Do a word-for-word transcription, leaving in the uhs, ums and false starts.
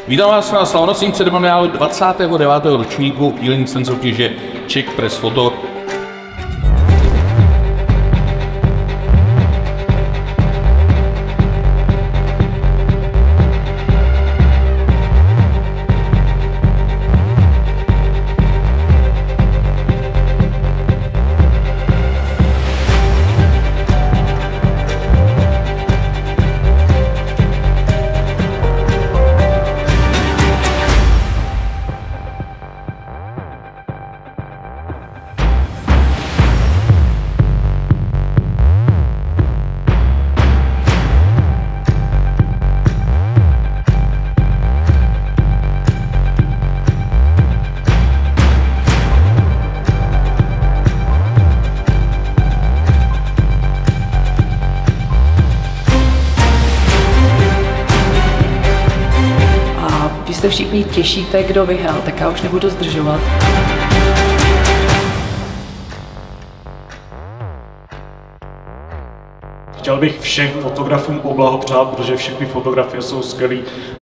Vítám vás na slavnostním ceremoniálu dvacátého devátého ročníku Healing Cen soutěže Czech Press Photo. Vy se všichni těšíte, kdo vyhrál, tak já už nebudu zdržovat. Chtěl bych všem fotografům poblahopřát, protože všechny fotografie jsou skvělé.